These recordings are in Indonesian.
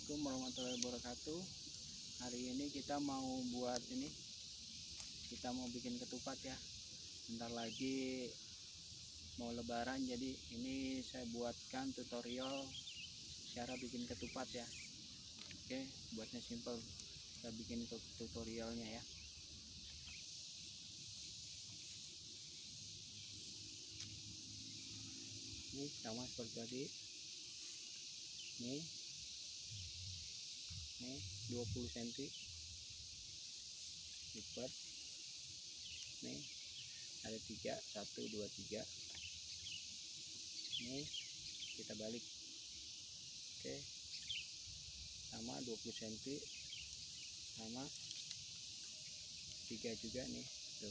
Assalamualaikum warahmatullahi wabarakatuh. Hari ini kita mau buat ini, kita mau bikin ketupat ya. Bentar lagi mau lebaran, jadi ini saya buatkan tutorial cara bikin ketupat ya. Oke, buatnya simple, kita bikin tutorialnya ya. Ini sama seperti tadi. Nih 20 cm lipat. Nih ada 3, 1 2 3. Ini kita balik. Oke, sama 20 cm, sama 3 juga nih tuh,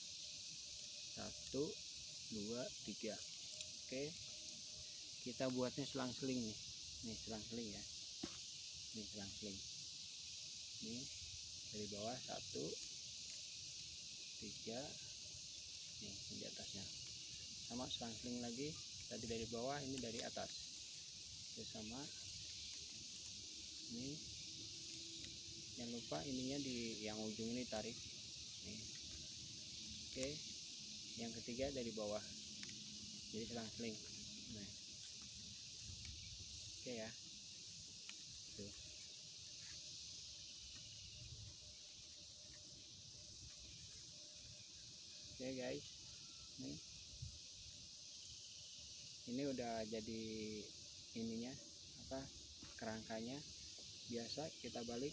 1 2 3. Oke, kita buatnya selang-seling nih selang-seling ya. Ini selang-seling, ini dari bawah 1 3, nih di atasnya sama selang-seling lagi. Tadi dari bawah, ini dari atas. Itu sama. Ini jangan lupa ininya di yang ujung ini tarik nih. Oke, yang ketiga dari bawah, jadi selang-seling. Nah, oke ya. Tuh. Oke guys, nih ini udah jadi ininya, apa, kerangkanya. Biasa kita balik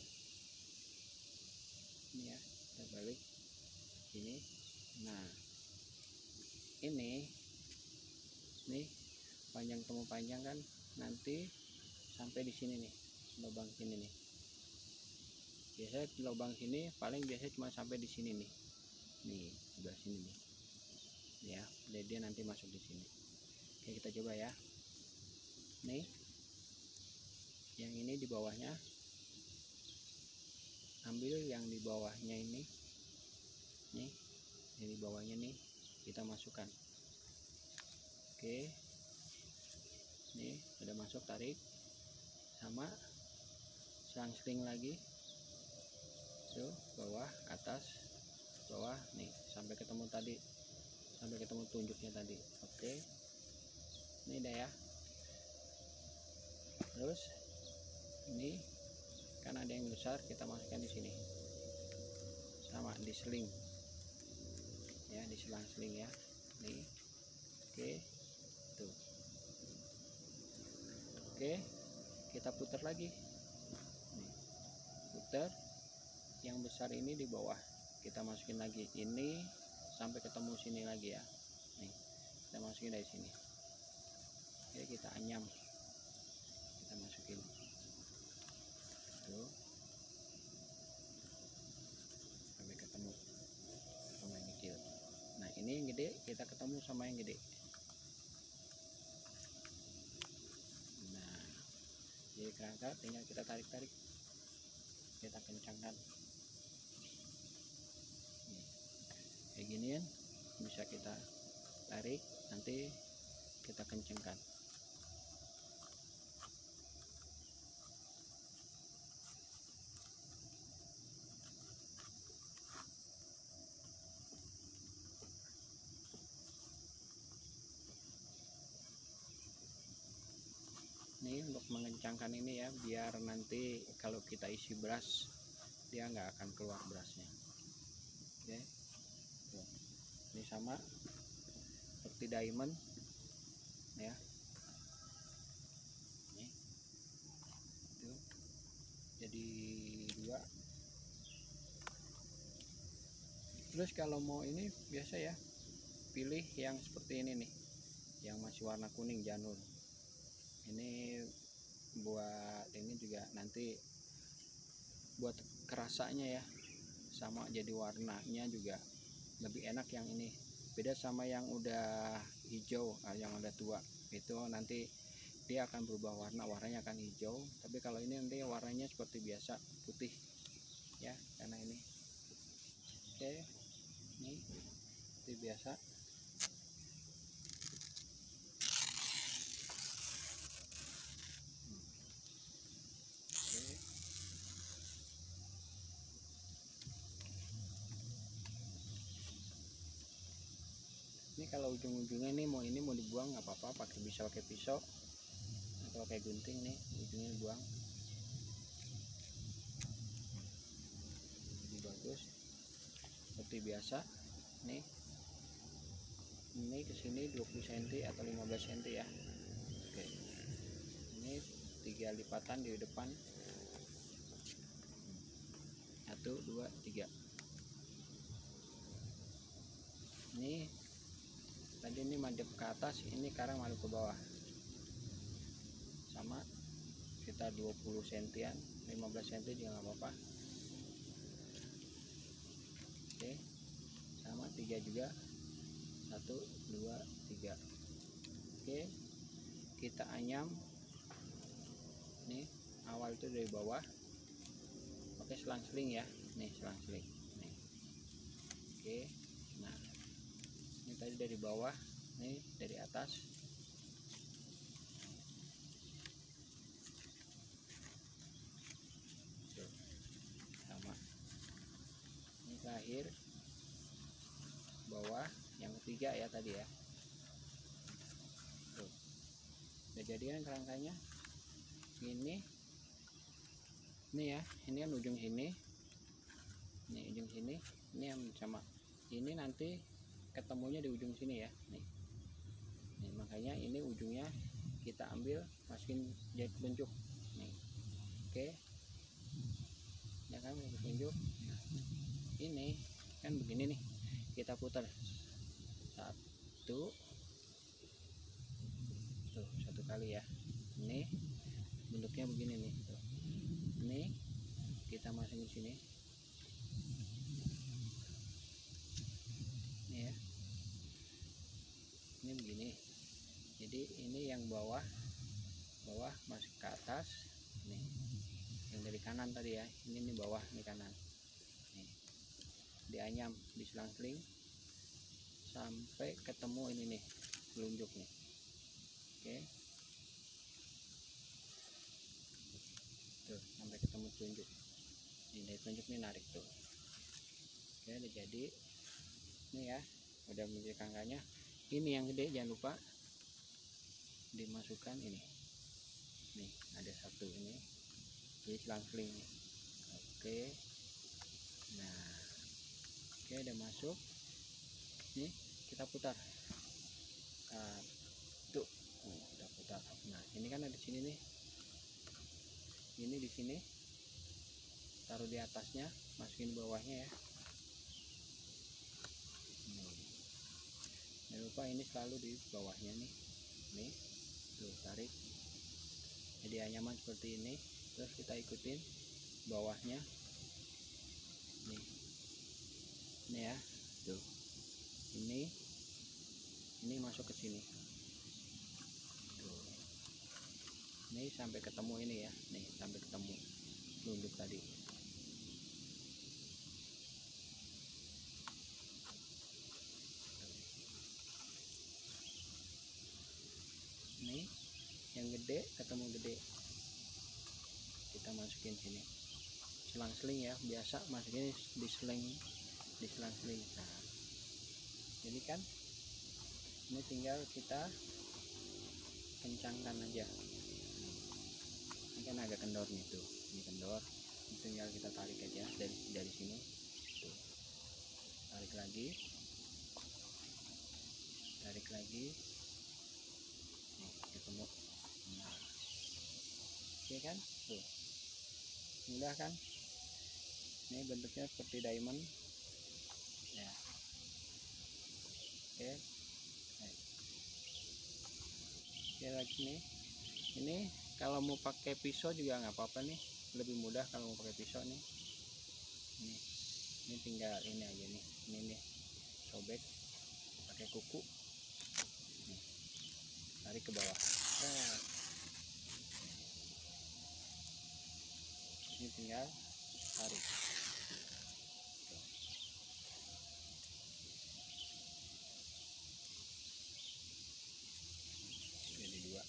ini ya, kita balik ini. Nah, ini nih panjang temu panjang kan, nanti sampai di sini nih, lubang sini nih. Biasanya lubang sini paling biasa cuma sampai di sini nih sebelah sini nih ya, jadi dia nanti masuk di sini. Oke, kita coba ya. Nih yang ini di bawahnya, ambil yang di bawahnya ini nih, yang di bawahnya nih kita masukkan. Oke, nih udah masuk, tarik sama selang-seling lagi tuh, bawah atas bawah nih sampai ketemu tadi, sampai ketemu tunjuknya tadi. Oke, ini dah ya. Terus ini kan ada yang besar, kita masukkan di sini, sama di seling ya, di selang-seling ya nih. Oke, tuh. Oke, kita putar lagi nih, putar. Yang besar ini di bawah kita masukin lagi, ini sampai ketemu sini lagi ya. Nih kita masukin dari sini. Oke, kita anyam, kita masukin tuh sampai ketemu sama yang kecil. Nah, ini yang gede, kita ketemu sama yang gede. Nah, jadi kerangka tinggal kita tarik-tarik, kita kencangkan nih, kayak gini kan, bisa kita tarik, nanti kita kencangkan. Ini untuk mengencangkan ini ya, biar nanti kalau kita isi beras dia nggak akan keluar berasnya. Oke, tuh. Ini sama seperti diamond ya. Nih tuh, jadi 2. Terus kalau mau ini biasa ya, pilih yang seperti ini nih, yang masih warna kuning janur. Ini buat ini juga nanti buat kerasanya ya, sama jadi warnanya juga lebih enak yang ini. Beda sama yang udah hijau, yang udah tua itu nanti dia akan berubah warna, warnanya akan hijau. Tapi kalau ini nanti warnanya seperti biasa, putih ya, karena ini. Oke, ini seperti biasa. kalau ujung-ujungnya ini mau dibuang nggak apa-apa, bisa pakai pisau atau pakai gunting nih, ujungnya dibuang. Lebih bagus seperti biasa nih. Ini kesini 20 cm atau 15 cm ya. Oke, ini 3 lipatan di depan, 1 2 3. Ini tadi ini madep ke atas, ini sekarang madep ke bawah, sama sekitar 20 cm, 15 cm juga nggak apa-apa. Oke, sama 3 juga, 1 2 3. Oke, kita anyam nih, awal itu dari bawah pakai selang-seling ya, nih selang-seling nih. Oke, nah ini tadi dari bawah, nih dari atas. Tuh, sama ini terakhir bawah yang ketiga ya tadi ya. Tuh, udah jadi kan kerangkanya. Ini ya, ini kan ujung sini, ini ujung sini, ini yang sama ini nanti ketemunya di ujung sini ya, nih makanya ini ujungnya kita ambil, masukin jahit telunjuk nih. Oke ya kan, telunjuk. Nah, ini kan begini nih, kita putar 1 tuh 1 kali ya. Ini bentuknya begini nih tuh. Ini kita masukin di sini nih ya, ini begini. Jadi ini yang bawah masuk ke atas nih, yang dari kanan tadi ya, ini bawah, ini kanan nih, dianyam di selang-seling sampai ketemu ini nih telunjuk nih. Oke, tuh sampai ketemu telunjuk ini, dari telunjuk nih narik tuh. Oke, udah jadi ini ya, udah menjadi kerangkanya. Ini yang gede jangan lupa dimasukkan ini nih, ada 1 ini jadi selang-seling. Oke, nah oke udah masuk nih, kita putar tuh, kita putar. Nah ini kan ada di sini nih, ini di sini taruh di atasnya, masukin bawahnya ya. Jangan lupa ini selalu di bawahnya nih, tuh tarik, jadi anyaman seperti ini. Terus kita ikutin bawahnya nih ya, tuh ini masuk ke sini tuh, ini sampai ketemu ini ya, nih sampai ketemu telunjuk tadi. Ini yang gede ketemu gede, kita masukin sini, selang-seling ya, biasa masukin di selang-seling. Nah jadi kan ini tinggal kita kencangkan aja, ini kan agak kendor nih tuh, ini kendor, tinggal kita tarik aja dari sini tuh, tarik lagi nih, ketemu. Nah oke kan, tuh mudah kan, ini bentuknya seperti diamond ya. Oke, oke lagi nih, ini kalau mau pakai pisau juga nggak apa-apa nih, lebih mudah kalau mau pakai pisau nih. Ini tinggal ini aja nih, ini nih sobek pakai kuku nih, tarik ke bawah. Nah, ini tinggal tarik. Jadi 2.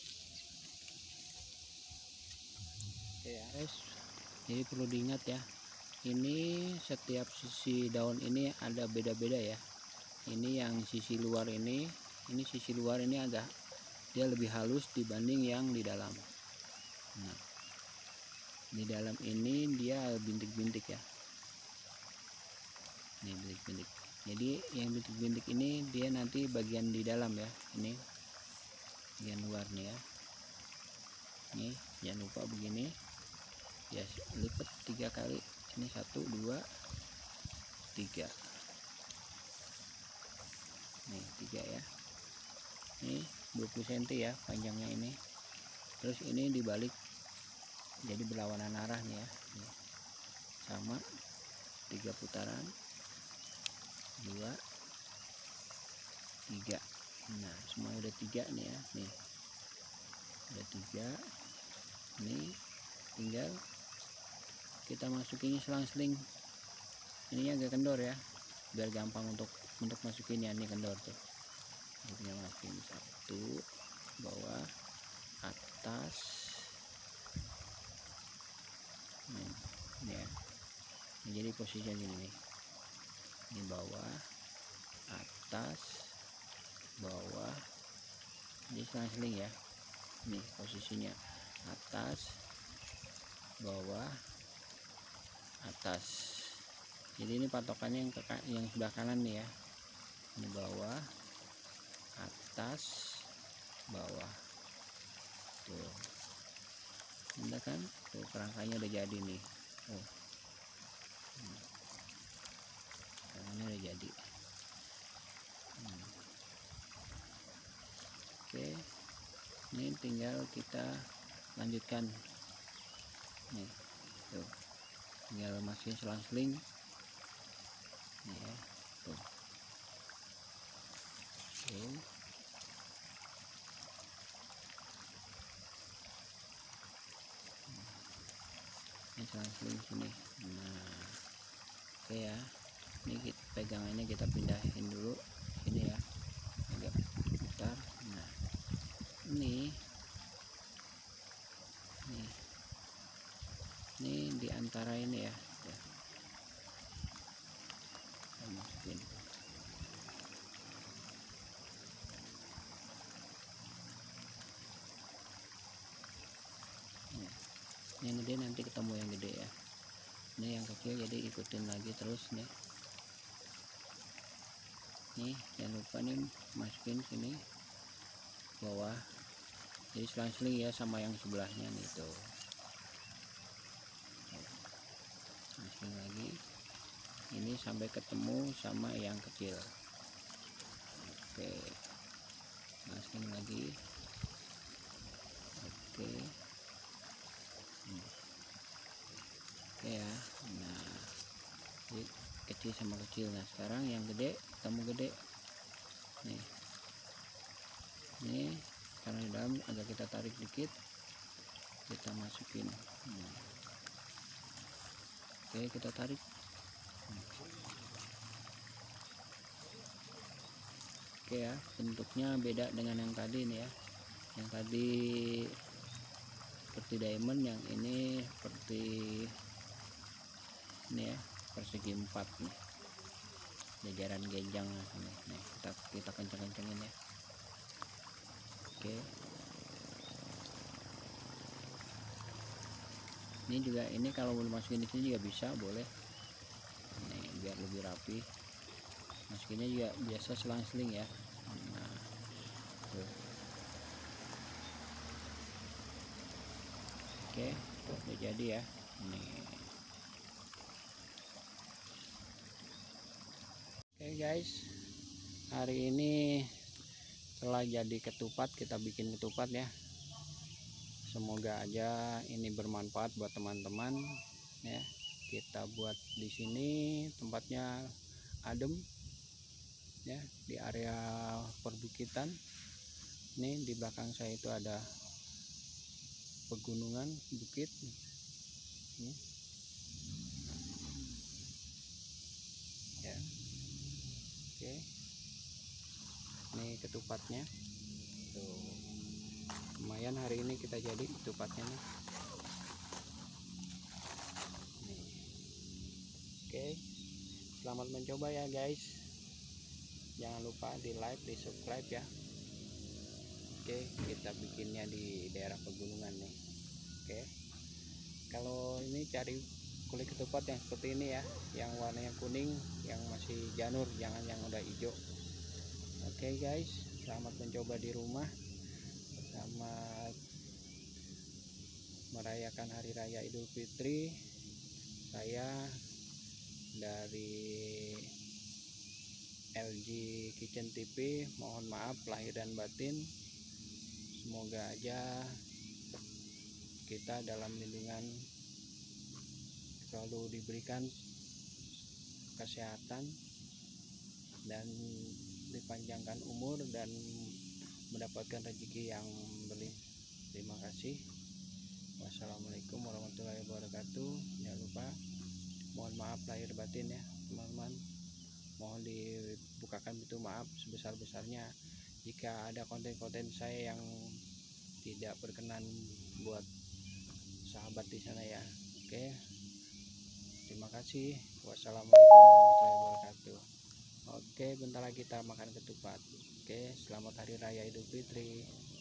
Oke ya guys, jadi perlu diingat ya, ini setiap sisi daun ini ada beda-beda ya. ini yang sisi luar ini sisi luar ini agak dia lebih halus dibanding yang di dalam. Nah, di dalam ini dia bintik-bintik ya. Ini bintik-bintik. Jadi yang bintik-bintik ini dia nanti bagian di dalam ya. Ini bagian luar nih ya. Nih jangan lupa begini ya, lipat 3 kali. Ini 1 2 3. Nih 3 ya. Ini 20 cm ya panjangnya ini. Terus ini dibalik jadi berlawanan arah nih ya. Nih. Sama 3 putaran, 2 3. Nah semua udah 3 nih ya. Nih udah 3. Nih tinggal kita masukinnya selang-seling. Ini agak kendor ya, biar gampang untuk masukinnya. Ini kendor tuh. Ini masukin 1 bawah atas. Ini ya. Ini jadi posisinya gini nih. Ini bawah atas bawah. Jadi selang-seling ya. Ini posisinya atas bawah atas. Jadi ini patokannya yang sebelah kanan nih ya. Ini bawah atas bawah tuh. Udah kan tuh, kerangkanya udah jadi nih. Oh, kerangkanya udah jadi. Oke, ini tinggal kita lanjutkan nih tuh, tinggal masukin selang-seling nih ya tuh. Oke. Ini selang-seling sini. Nah oke ya, ini kita pegangannya kita pindahin dulu sini ya, agak putar. Nah ini di antara ini ya, kita masukin. Yang gede nanti ketemu yang gede ya. Ini yang kecil jadi ikutin lagi terus nih. Nih jangan lupa nih masukin sini bawah. Jadi selang-seling ya sama yang sebelahnya nih tuh. Masukin lagi. Ini sampai ketemu sama yang kecil. Oke. Masukin lagi. Oke. Oke ya. Nah, jadi kecil sama kecil. Nah sekarang yang gede ketemu gede nih. Ini karena di dalam agak kita tarik dikit, kita masukin. Oke kita tarik. Oke ya, bentuknya beda dengan yang tadi nih ya. Yang tadi seperti diamond, yang ini seperti ini ya, persegi 4 nih, jajaran genjang nih. Kita kencang-kencangin ya. Oke. Ini juga, ini kalau mau masukin di sini juga bisa, boleh. Nih biar lebih rapi. Masukinnya juga biasa selang-seling ya. Nah, tuh. Oke, udah jadi ya. Nih. Oke guys, hari ini telah jadi ketupat, kita bikin ketupat ya. Semoga aja ini bermanfaat buat teman-teman ya. Kita buat di sini, tempatnya adem ya, di area perbukitan. Ini di belakang saya itu ada pegunungan, bukit. Ini. Ya. Oke. Ini ketupatnya. Tuh. Lumayan hari ini kita jadi ketupatnya nih. Nih. Oke. Selamat mencoba ya guys. Jangan lupa di like, di subscribe ya. Oke, kita bikinnya di daerah pegunungan nih. Oke, kalau ini cari kulit ketupat yang seperti ini ya, yang warnanya kuning, yang masih janur, jangan yang udah hijau. Oke guys, selamat mencoba di rumah. Selamat merayakan Hari Raya Idul Fitri. Saya dari LG Kitchen TV mohon maaf lahir dan batin. Semoga aja kita dalam lindungan selalu diberikan kesehatan dan dipanjangkan umur dan mendapatkan rezeki yang berlimpah. Terima kasih. Wassalamualaikum warahmatullahi wabarakatuh. Jangan lupa mohon maaf lahir batin ya teman-teman. Mohon dibukakan pintu maaf sebesar-besarnya jika ada konten-konten saya yang tidak berkenan buat sahabat di sana ya. Oke, terima kasih. Wassalamualaikum warahmatullahi wabarakatuh. Oke, bentar lagi kita makan ketupat. Oke, selamat Hari Raya Idul Fitri.